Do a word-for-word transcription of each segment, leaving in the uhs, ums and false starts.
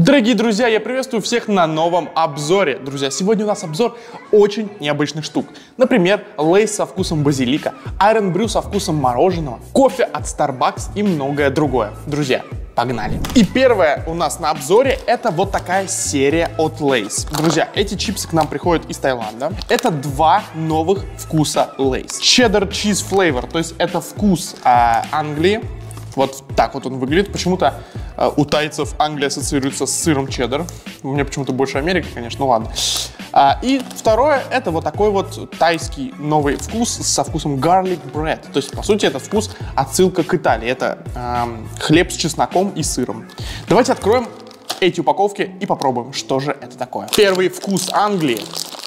Дорогие друзья, я приветствую всех на новом обзоре. Друзья, сегодня у нас обзор очень необычных штук. Например, Лейс со вкусом базилика, Iron Brew со вкусом мороженого, кофе от Starbucks и многое другое. Друзья, погнали! И первое у нас на обзоре это вот такая серия от Лейс. Друзья, эти чипсы к нам приходят из Таиланда. Это два новых вкуса Лейс. Cheddar Cheese Flavor, то есть это вкус э, Англии. Вот так вот он выглядит. Почему-то э, у тайцев Англия ассоциируется с сыром чеддер. У меня почему-то больше Америка, конечно, ну ладно. А, и второе, это вот такой вот тайский новый вкус со вкусом garlic bread. То есть, по сути, это вкус отсылка к Италии. Это э, хлеб с чесноком и сыром. Давайте откроем эти упаковки и попробуем, что же это такое. Первый вкус Англии.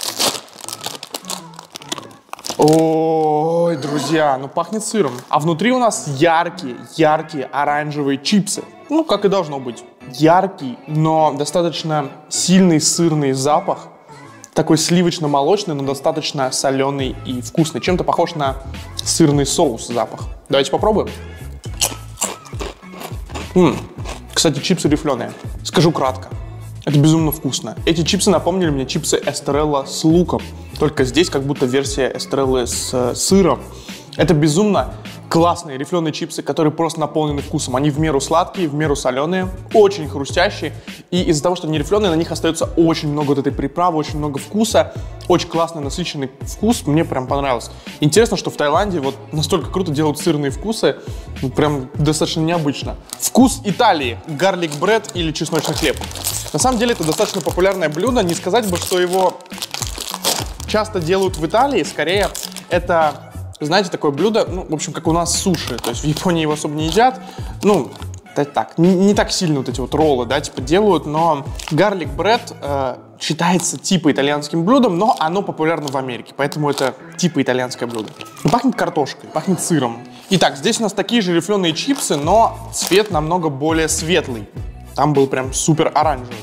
Ой, друзья, ну пахнет сыром. А внутри у нас яркие, яркие оранжевые чипсы. Ну, как и должно быть. Яркий, но достаточно сильный сырный запах. Такой сливочно-молочный, но достаточно соленый и вкусный. Чем-то похож на сырный соус запах. Давайте попробуем. М-м. Кстати, чипсы рифленые. Скажу кратко. Это безумно вкусно. Эти чипсы напомнили мне чипсы Эстрелла с луком. Только здесь как будто версия Эстреллы с э, сыром. Это безумно классные рифленые чипсы, которые просто наполнены вкусом. Они в меру сладкие, в меру соленые, очень хрустящие. И из-за того, что они рифленые, на них остается очень много вот этой приправы, очень много вкуса. Очень классный, насыщенный вкус. Мне прям понравилось. Интересно, что в Таиланде вот настолько круто делают сырные вкусы. Прям достаточно необычно. Вкус Италии. Garlic bread или чесночный хлеб. На самом деле это достаточно популярное блюдо. Не сказать бы, что его часто делают в Италии. Скорее, это, знаете, такое блюдо, ну, в общем, как у нас суши. То есть в Японии его особо не едят. Ну, так, не, не так сильно вот эти вот роллы, да, типа делают. Но garlic bread э, считается типа итальянским блюдом, но оно популярно в Америке. Поэтому это типа итальянское блюдо. И пахнет картошкой, пахнет сыром. Итак, здесь у нас такие же рифленые чипсы, но цвет намного более светлый. Там был прям супер оранжевый.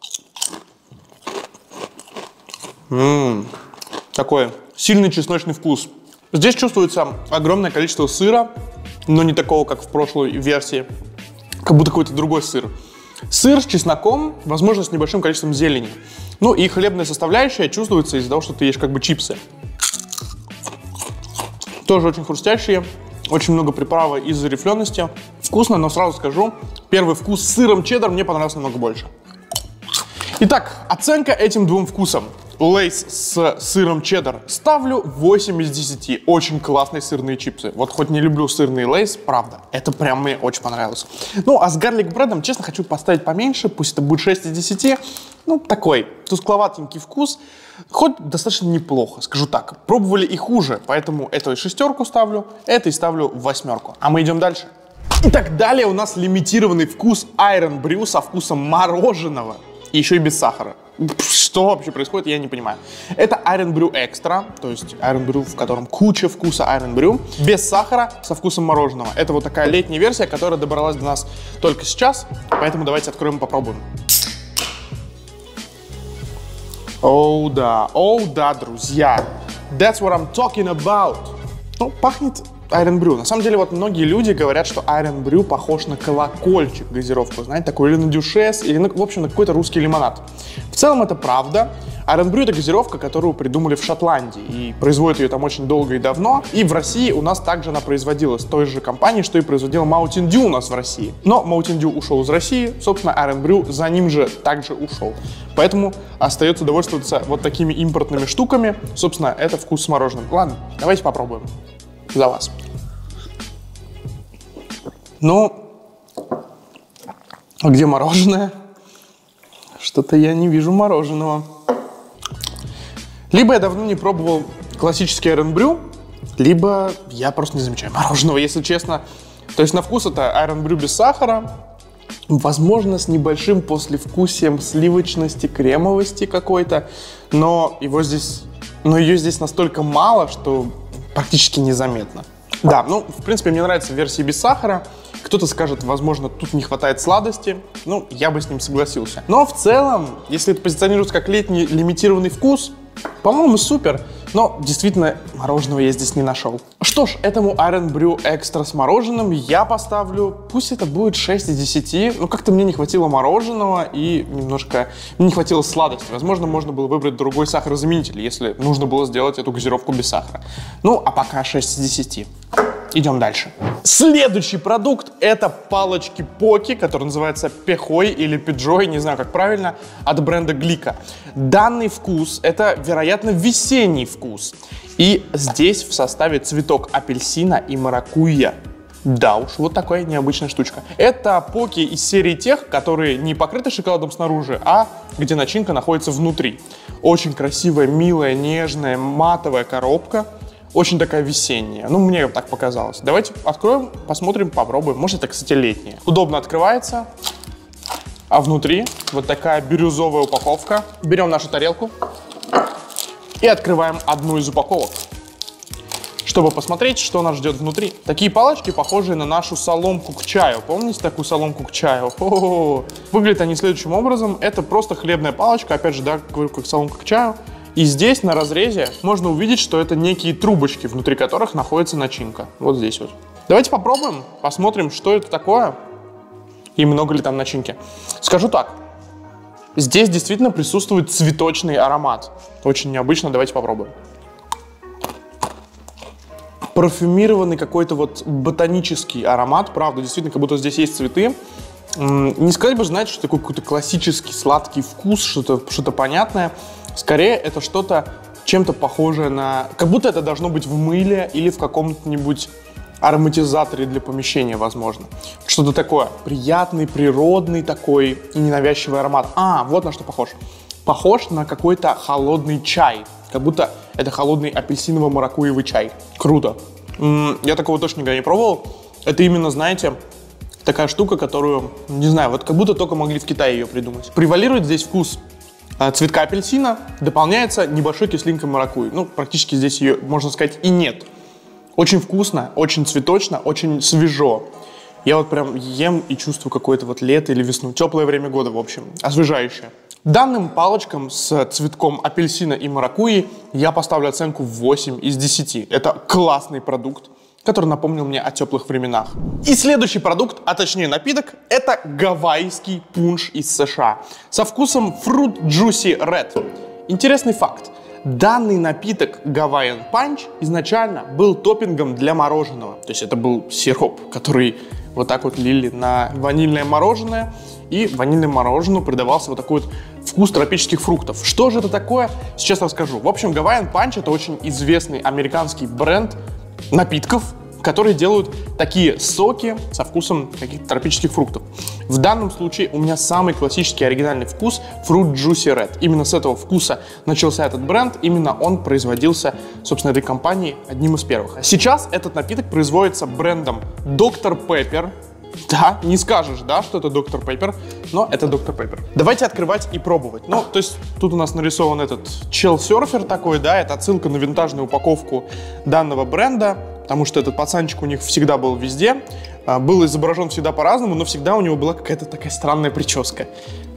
Ммм, такой сильный чесночный вкус. Здесь чувствуется огромное количество сыра, но не такого, как в прошлой версии. Как будто какой-то другой сыр. Сыр с чесноком, возможно, с небольшим количеством зелени. Ну и хлебная составляющая чувствуется из-за того, что ты ешь как бы чипсы. Тоже очень хрустящие. Очень много приправы из-за рифленности. Вкусно, но сразу скажу, первый вкус с сыром чеддер мне понравился намного больше. Итак, оценка этим двум вкусам. Лейс с сыром чеддер ставлю восемь из десяти. Очень классные сырные чипсы. Вот хоть не люблю сырные лейс, правда, это прям мне очень понравилось. Ну, а с гарлик бредом, честно, хочу поставить поменьше, пусть это будет шесть из десяти. Ну, такой тускловатенький вкус, хоть достаточно неплохо, скажу так. Пробовали и хуже, поэтому эту и шестерку ставлю, это и ставлю восьмерку. А мы идем дальше. Итак, далее у нас лимитированный вкус Iron Brew со вкусом мороженого. И еще и без сахара. Что вообще происходит, я не понимаю. Это Iron Brew Extra, то есть Iron Brew, в котором куча вкуса Iron Brew, без сахара, со вкусом мороженого. Это вот такая летняя версия, которая добралась до нас только сейчас, поэтому давайте откроем и попробуем. Оу да, оу да, друзья. That's what I'm talking about. Ну, пахнет Iron Brew. На самом деле, вот многие люди говорят, что Iron Brew похож на колокольчик, газировку, знаете, такой, или на дюшес, или, на, в общем, на какой-то русский лимонад. В целом это правда. Iron Brew — это газировка, которую придумали в Шотландии, и производят ее там очень долго и давно. И в России у нас также она производилась той же компанией, что и производила Mountain Dew у нас в России. Но Mountain Dew ушел из России, собственно, Iron Brew за ним же также ушел. Поэтому остается довольствоваться вот такими импортными штуками. Собственно, это вкус с мороженым. Ладно, давайте попробуем. За вас. Ну, а где мороженое? Что-то я не вижу мороженого. Либо я давно не пробовал классический Iron Brew, либо я просто не замечаю мороженого, если честно. То есть на вкус это Iron Brew без сахара, возможно, с небольшим послевкусием сливочности, кремовости какой-то, но его здесь, но ее здесь настолько мало, что практически незаметно. Да, ну, в принципе, мне нравится версия без сахара. Кто-то скажет, возможно, тут не хватает сладости. Ну, я бы с ним согласился. Но в целом, если это позиционируется как летний лимитированный вкус, по-моему, супер. Но действительно мороженого я здесь не нашел. Что ж, этому Iron Brew Extra с мороженым я поставлю, пусть это будет шесть из десяти, но как-то мне не хватило мороженого и немножко не хватило сладости. Возможно, можно было выбрать другой сахарозаменитель, если нужно было сделать эту газировку без сахара. Ну, а пока шесть из десяти. Идем дальше. Следующий продукт — это палочки Поки, которые называются Пехой или Пиджой, не знаю как правильно, от бренда Глика. Данный вкус — это, вероятно, весенний вкус. И здесь в составе цветок апельсина и маракуйя. Да уж, вот такая необычная штучка. Это Поки из серии тех, которые не покрыты шоколадом снаружи, а где начинка находится внутри. Очень красивая, милая, нежная, матовая коробка. Очень такая весенняя. Ну, мне так показалось. Давайте откроем, посмотрим, попробуем. Может, это, кстати, летняя. Удобно открывается. А внутри вот такая бирюзовая упаковка. Берем нашу тарелку и открываем одну из упаковок, чтобы посмотреть, что нас ждет внутри. Такие палочки, похожие на нашу соломку к чаю. Помните такую соломку к чаю? О-о-о. Выглядят они следующим образом. Это просто хлебная палочка. Опять же, да, говорю, как соломка к чаю. И здесь на разрезе можно увидеть, что это некие трубочки, внутри которых находится начинка. Вот здесь вот. Давайте попробуем, посмотрим, что это такое и много ли там начинки. Скажу так, здесь действительно присутствует цветочный аромат. Очень необычно, давайте попробуем. Парфюмированный какой-то вот ботанический аромат, правда, действительно, как будто здесь есть цветы. Не сказать бы, знаете, что такой какой-то классический сладкий вкус, что-то что-то понятное. Скорее, это что-то чем-то похожее на... Как будто это должно быть в мыле или в каком-нибудь ароматизаторе для помещения, возможно. Что-то такое. Приятный, природный такой и ненавязчивый аромат. А, вот на что похож. Похож на какой-то холодный чай. Как будто это холодный апельсиново-маракуевый чай. Круто. М-м, я такого точно никогда не пробовал. Это именно, знаете, такая штука, которую, не знаю, вот как будто только могли в Китае ее придумать. Превалирует здесь вкус цветка апельсина, дополняется небольшой кислинкой маракуйи. Ну, практически здесь ее, можно сказать, и нет. Очень вкусно, очень цветочно, очень свежо. Я вот прям ем и чувствую какое-то вот лето или весну. Теплое время года, в общем, освежающее. Данным палочкам с цветком апельсина и маракуйи я поставлю оценку восемь из десяти. Это классный продукт, который напомнил мне о теплых временах. И следующий продукт, а точнее напиток, это гавайский пунш из США со вкусом Fruit Juicy Red. Интересный факт. Данный напиток Hawaiian Punch изначально был топпингом для мороженого. То есть это был сироп, который вот так вот лили на ванильное мороженое, и ванильному мороженому придавался вот такой вот вкус тропических фруктов. Что же это такое? Сейчас расскажу. В общем, Hawaiian Punch — это очень известный американский бренд напитков, которые делают такие соки со вкусом каких-то тропических фруктов. В данном случае у меня самый классический оригинальный вкус Fruit Juicy Red. Именно с этого вкуса начался этот бренд, именно он производился, собственно, этой компанией одним из первых. Сейчас этот напиток производится брендом доктор Pepper. Да, не скажешь, да, что это доктор Pepper, но это доктор Pepper. Давайте открывать и пробовать. Ну, то есть тут у нас нарисован этот чел-серфер такой, да, это отсылка на винтажную упаковку данного бренда, потому что этот пацанчик у них всегда был везде, был изображен всегда по-разному, но всегда у него была какая-то такая странная прическа.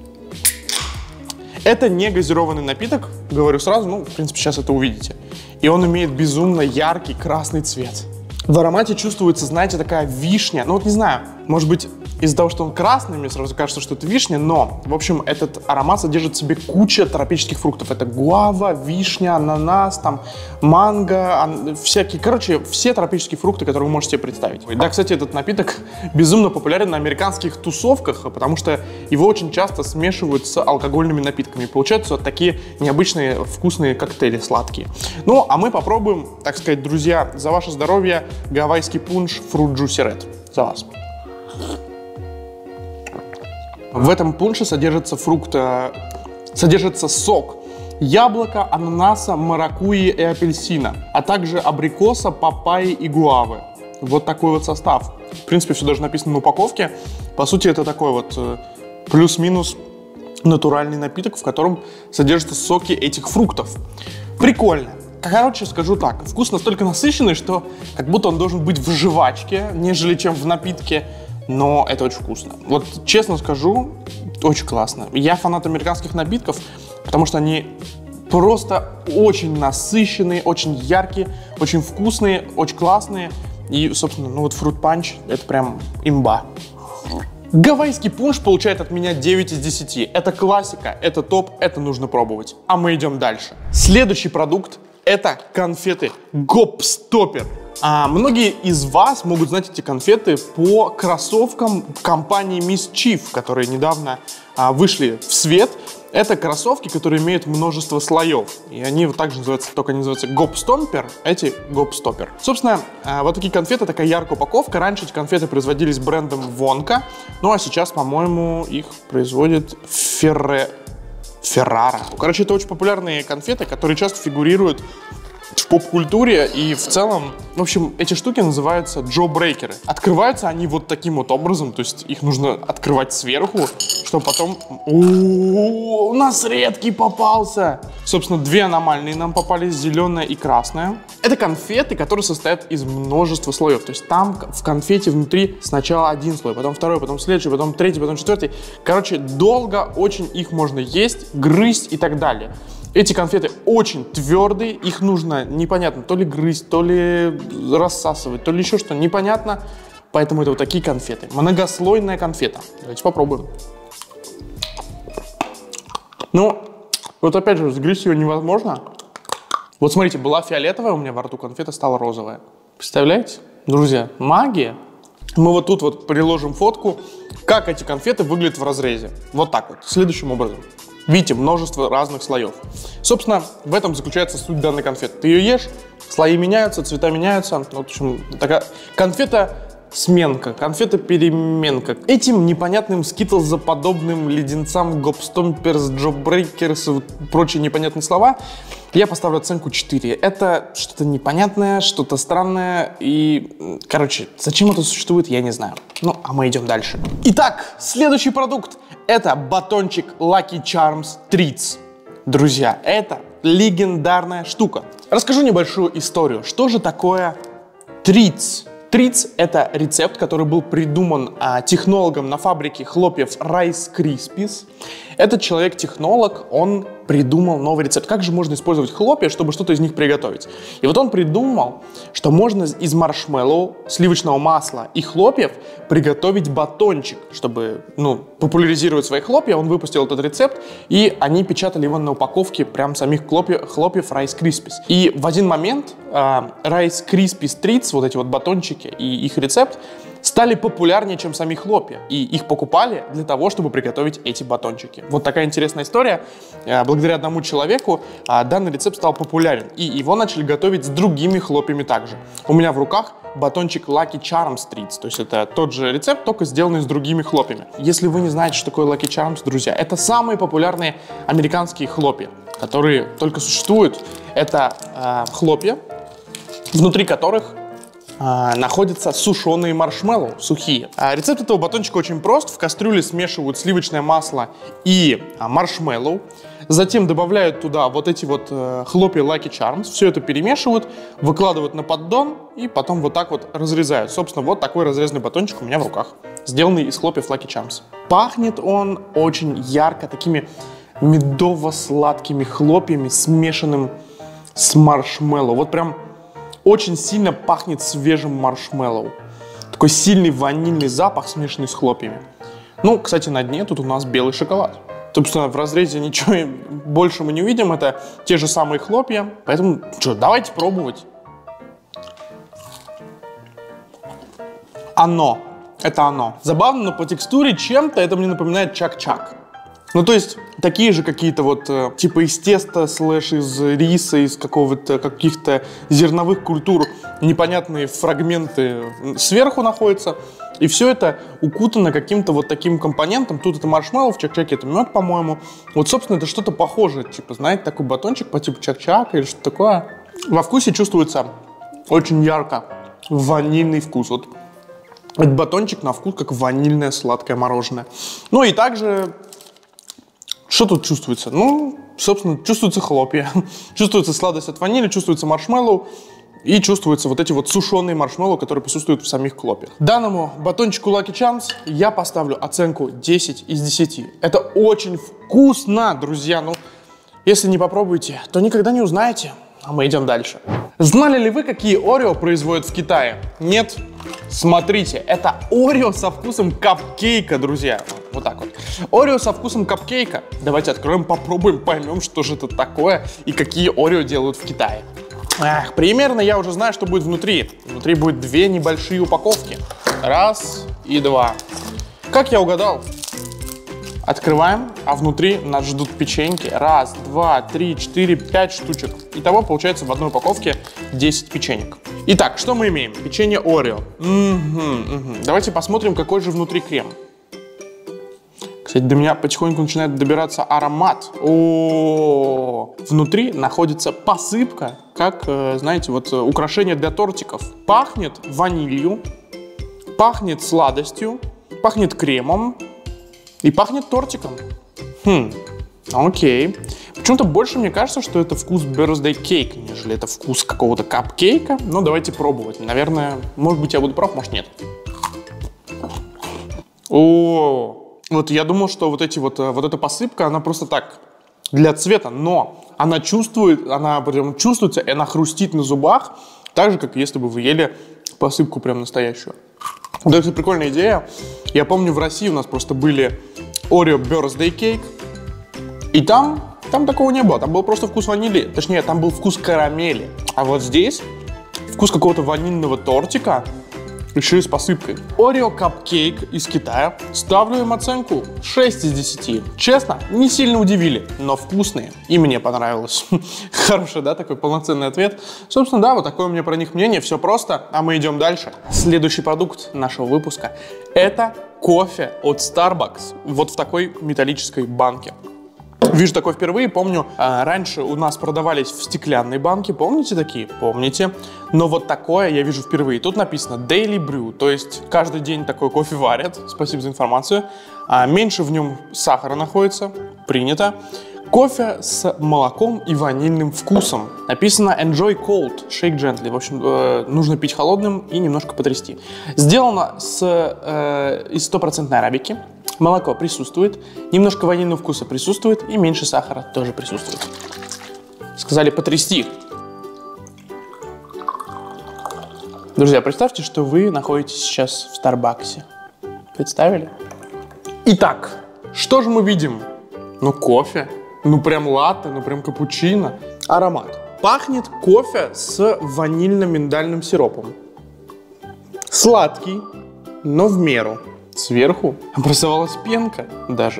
Это не газированный напиток, говорю сразу, ну, в принципе, сейчас это увидите. И он имеет безумно яркий красный цвет. В аромате чувствуется, знаете, такая вишня. Ну вот не знаю, может быть, из-за того, что он красный, мне сразу кажется, что это вишня, но, в общем, этот аромат содержит в себе куча тропических фруктов. Это гуава, вишня, ананас, там, манго, ан... всякие, короче, все тропические фрукты, которые вы можете себе представить. Да, кстати, этот напиток безумно популярен на американских тусовках, потому что его очень часто смешивают с алкогольными напитками. И получаются вот такие необычные вкусные коктейли сладкие. Ну, а мы попробуем, так сказать, друзья, за ваше здоровье, гавайский пунш Fruit Juicy Red. За вас. В этом пунше содержится фрукт, содержится сок яблока, ананаса, маракуйи и апельсина, а также абрикоса, папайи и гуавы. Вот такой вот состав. В принципе, все даже написано на упаковке. По сути, это такой вот плюс-минус натуральный напиток, в котором содержатся соки этих фруктов. Прикольно. Короче, скажу так, вкус настолько насыщенный, что как будто он должен быть в жвачке, нежели чем в напитке. Но это очень вкусно. Вот честно скажу, очень классно. Я фанат американских напитков, потому что они просто очень насыщенные, очень яркие, очень вкусные, очень классные. И, собственно, ну вот Fruit Punch — это прям имба. Гавайский пунш получает от меня девять из десяти. Это классика, это топ, это нужно пробовать. А мы идем дальше. Следующий продукт — это конфеты Gobstopper. А многие из вас могут знать эти конфеты по кроссовкам компании Mischief, которые недавно а, вышли в свет. Это кроссовки, которые имеют множество слоев. И они вот также называются, только они называются Gobstopper, эти Gobstopper. Собственно, а, вот такие конфеты, такая яркая упаковка. Раньше эти конфеты производились брендом Вонка, ну а сейчас, по-моему, их производит Ферре... Феррара. Короче, это очень популярные конфеты, которые часто фигурируют в поп-культуре, и в целом, в общем, эти штуки называются джо-брейкеры. Открываются они вот таким вот образом, то есть их нужно открывать сверху, чтобы потом... О-о-о, у нас редкий попался! Собственно, две аномальные нам попались, зеленая и красная. Это конфеты, которые состоят из множества слоев, то есть там в конфете внутри сначала один слой, потом второй, потом следующий, потом третий, потом четвертый. Короче, долго очень их можно есть, грызть и так далее. Эти конфеты очень твердые, их нужно непонятно то ли грызть, то ли рассасывать, то ли еще что, непонятно. Поэтому это вот такие конфеты. Многослойная конфета. Давайте попробуем. Ну, вот опять же, сгрызть ее невозможно. Вот смотрите, была фиолетовая у меня во рту, конфета стала розовая. Представляете? Друзья, магия. Мы вот тут вот приложим фотку, как эти конфеты выглядят в разрезе. Вот так вот, следующим образом. Видите, множество разных слоев. Собственно, в этом заключается суть данной конфеты. Ты ее ешь, слои меняются, цвета меняются. Вот, в общем, такая конфета-сменка, конфета-переменка. Этим непонятным скитлзоподобным леденцам Gobstoppers, Jawbreakers и прочие непонятные слова я поставлю оценку четыре. Это что-то непонятное, что-то странное и, короче, зачем это существует, я не знаю. Ну, а мы идем дальше. Итак, следующий продукт. Это батончик Lucky Charms Treats. Друзья, это легендарная штука. Расскажу небольшую историю. Что же такое Treats? Treats — это рецепт, который был придуман а, технологом на фабрике хлопьев Rice Krispies. Этот человек-технолог, он придумал новый рецепт. Как же можно использовать хлопья, чтобы что-то из них приготовить? И вот он придумал, что можно из маршмеллоу, сливочного масла и хлопьев приготовить батончик. Чтобы, ну, популяризировать свои хлопья, он выпустил этот рецепт, и они печатали его на упаковке прям самих хлопьев, хлопьев Rice Krispies. И в один момент э, Rice Krispies Treats, вот эти вот батончики и их рецепт, стали популярнее, чем сами хлопья. И их покупали для того, чтобы приготовить эти батончики. Вот такая интересная история. Благодаря одному человеку данный рецепт стал популярен. И его начали готовить с другими хлопьями также. У меня в руках батончик Lucky Charms Treats. То есть это тот же рецепт, только сделанный с другими хлопьями. Если вы не знаете, что такое Lucky Charms, друзья, это самые популярные американские хлопья, которые только существуют. Это э, хлопья, внутри которых находятся сушеные маршмеллоу, сухие. А рецепт этого батончика очень прост. В кастрюле смешивают сливочное масло и а, маршмеллоу. Затем добавляют туда вот эти вот э, хлопья Lucky Charms. Все это перемешивают, выкладывают на поддон и потом вот так вот разрезают. Собственно, вот такой разрезанный батончик у меня в руках, сделанный из хлопьев Lucky Charms. Пахнет он очень ярко, такими медово-сладкими хлопьями, смешанным с маршмеллоу. Вот прям очень сильно пахнет свежим маршмеллоу. Такой сильный ванильный запах, смешанный с хлопьями. Ну, кстати, на дне тут у нас белый шоколад. Собственно, в разрезе ничего больше мы не увидим. Это те же самые хлопья. Поэтому, что, давайте пробовать. Оно. Это оно. Забавно, но по текстуре чем-то это мне напоминает чак-чак. Ну, то есть, такие же какие-то вот, э, типа из теста, слэш из риса, из какого-то, каких-то зерновых культур, непонятные фрагменты сверху находятся. И все это укутано каким-то вот таким компонентом. Тут это маршмеллоу, в чак-чаке это мед, по-моему. Вот, собственно, это что-то похожее. Типа, знаете, такой батончик по типу чак-чака или что-то такое. Во вкусе чувствуется очень ярко ванильный вкус. Вот этот батончик на вкус как ванильное сладкое мороженое. Ну и также... Что тут чувствуется? Ну, собственно, чувствуются хлопья, чувствуется сладость от ванили, чувствуется маршмеллоу и чувствуются вот эти вот сушеные маршмеллоу, которые присутствуют в самих хлопьях. Данному батончику Lucky Charms я поставлю оценку десять из десяти. Это очень вкусно, друзья. Ну, Если не попробуете, то никогда не узнаете. А мы идем дальше. Знали ли вы, какие Орео производят в Китае? Нет? Смотрите, это Орео со вкусом капкейка, друзья. Вот так вот. Орео со вкусом капкейка. Давайте откроем, попробуем, поймем, что же это такое и какие Орео делают в Китае. Эх, примерно я уже знаю, что будет внутри. Внутри будет две небольшие упаковки. Раз и два. Как я угадал? Открываем, а внутри нас ждут печеньки. Раз, два, три, четыре, пять штучек. Итого получается в одной упаковке десять печенек. Итак, что мы имеем? Печенье Орео. Угу, угу. Давайте посмотрим, какой же внутри крем. Кстати, до меня потихоньку начинает добираться аромат. О, внутри находится посыпка, как, знаете, вот украшение для тортиков. Пахнет ванилью, пахнет сладостью, пахнет кремом. И пахнет тортиком. Хм, окей. Почему-то больше мне кажется, что это вкус birthday cake, нежели это вкус какого-то капкейка. Но давайте пробовать. Наверное, может быть, я буду прав, может, нет. О, вот я думал, что вот эти вот, вот эта посыпка, она просто так, для цвета, но она чувствует, она прям чувствуется, и она хрустит на зубах, так же, как если бы вы ели посыпку прям настоящую. Вот это прикольная идея. Я помню, в России у нас просто были Oreo Birthday Cake. И там, там такого не было. Там был просто вкус ванили. Точнее, там был вкус карамели. А вот здесь вкус какого-то ванильного тортика, еще и с посыпкой. Oreo Cupcake из Китая. Ставлю им оценку шесть из десяти. Честно, не сильно удивили, но вкусные. И мне понравилось. Хороший, да, такой полноценный ответ. Собственно, да, вот такое у меня про них мнение. Все просто, а мы идем дальше. Следующий продукт нашего выпуска — это кофе от Starbucks. Вот в такой металлической банке. Вижу такое впервые, помню, раньше у нас продавались в стеклянной банке, помните такие? Помните. Но вот такое я вижу впервые. Тут написано Daily Brew, то есть каждый день такой кофе варят, спасибо за информацию. Меньше в нем сахара находится, принято. Кофе с молоком и ванильным вкусом. Написано Enjoy cold, shake gently. В общем, э, нужно пить холодным и немножко потрясти. Сделано с, э, из стопроцентной арабики. Молоко присутствует, немножко ванильного вкуса присутствует и меньше сахара тоже присутствует. Сказали потрясти. Друзья, представьте, что вы находитесь сейчас в Старбаксе. Представили? Итак, что же мы видим? Ну, кофе. Ну, прям латте, ну, прям капучино. Аромат. Пахнет кофе с ванильно-миндальным сиропом. Сладкий, но в меру. Сверху образовалась пенка даже.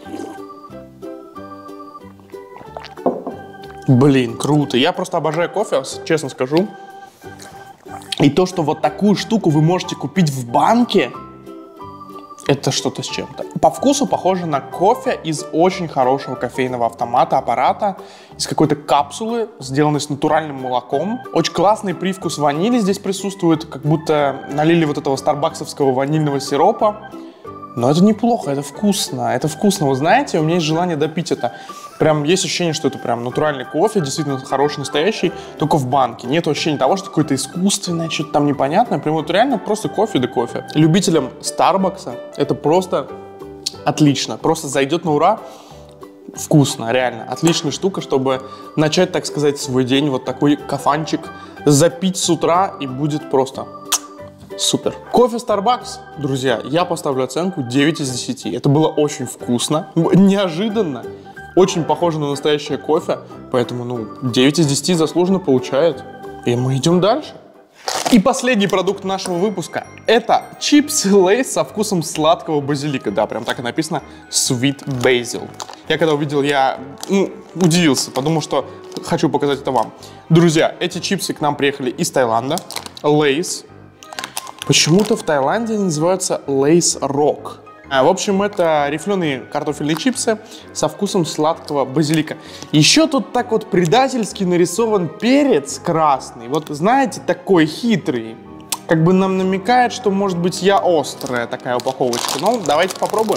Блин, круто. Я просто обожаю кофе, честно скажу. И то, что вот такую штуку вы можете купить в банке, это что-то с чем-то. По вкусу похоже на кофе из очень хорошего кофейного автомата, аппарата, из какой-то капсулы, сделанной с натуральным молоком. Очень классный привкус ванили здесь присутствует, как будто налили вот этого старбаксовского ванильного сиропа. Но это неплохо, это вкусно, это вкусно. Вы знаете, у меня есть желание допить это. Прям есть ощущение, что это прям натуральный кофе, действительно хороший, настоящий, только в банке. Нет ощущения того, что какое-то искусственное, что-то там непонятное. Прям вот реально просто кофе да кофе. Любителям Старбакса это просто отлично, просто зайдет на ура. Вкусно, реально. Отличная штука, чтобы начать, так сказать, свой день, вот такой кафанчик, запить с утра, и будет просто супер. Кофе Starbucks, друзья, я поставлю оценку девять из десяти. Это было очень вкусно, неожиданно, очень похоже на настоящее кофе, поэтому, ну, девять из десяти заслуженно получает. И мы идем дальше. И последний продукт нашего выпуска — это чипсы Lay's со вкусом сладкого базилика. Да, прям так и написано Sweet Basil. Я когда увидел, я ну, удивился, подумал, что хочу показать это вам. Друзья, эти чипсы к нам приехали из Таиланда. Lay's. Почему-то в Таиланде они называются Lay's Rock. В общем, это рифленые картофельные чипсы со вкусом сладкого базилика. Еще тут так вот предательски нарисован перец красный. Вот знаете, такой хитрый. Как бы нам намекает, что может быть я острая такая упаковочка. Ну, давайте попробуем.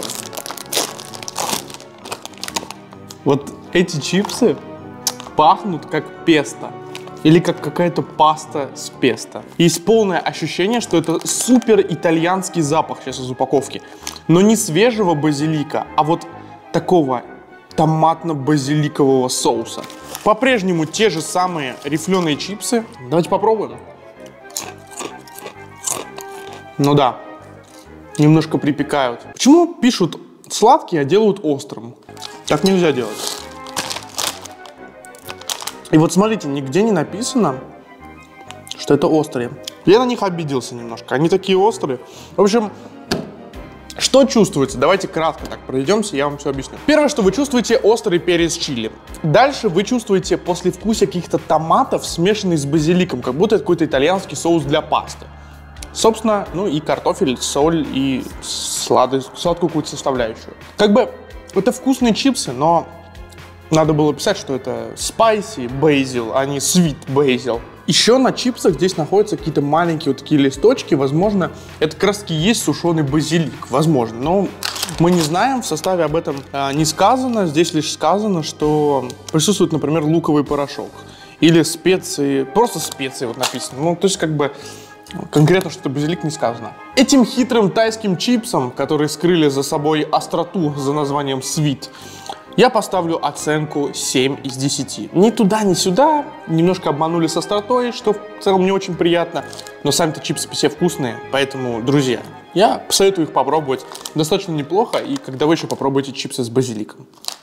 Вот эти чипсы пахнут как песто. Или как какая-то паста с песто. Есть полное ощущение, что это супер итальянский запах сейчас из упаковки. Но не свежего базилика, а вот такого томатно-базиликового соуса. По-прежнему те же самые рифленые чипсы. Давайте попробуем. Ну да, немножко припекают. Почему пишут сладкие, а делают острым? Так нельзя делать. И вот смотрите, нигде не написано, что это острые. Я на них обиделся немножко. Они такие острые. В общем, что чувствуется? Давайте кратко так пройдемся, я вам все объясню. Первое, что вы чувствуете, острый перец чили. Дальше вы чувствуете послевкусие каких-то томатов, смешанных с базиликом, как будто это какой-то итальянский соус для пасты. Собственно, ну и картофель, соль и сладость, сладкую какую-то составляющую. Как бы это вкусные чипсы, но надо было писать, что это spicy basil, а не sweet basil. Еще на чипсах здесь находятся какие-то маленькие вот такие листочки. Возможно, это как раз таки есть сушеный базилик. Возможно, но мы не знаем. В составе об этом а, не сказано. Здесь лишь сказано, что присутствует, например, луковый порошок. Или специи, просто специи вот написано. Ну, то есть как бы конкретно что-то базилик не сказано. Этим хитрым тайским чипсам, которые скрыли за собой остроту за названием sweet, я поставлю оценку семь из десяти. Ни туда, ни сюда. Немножко обманули с остротой, что в целом не очень приятно. Но сами-то чипсы все вкусные. Поэтому, друзья, я посоветую их попробовать. Достаточно неплохо. И когда вы еще попробуете чипсы с базиликом.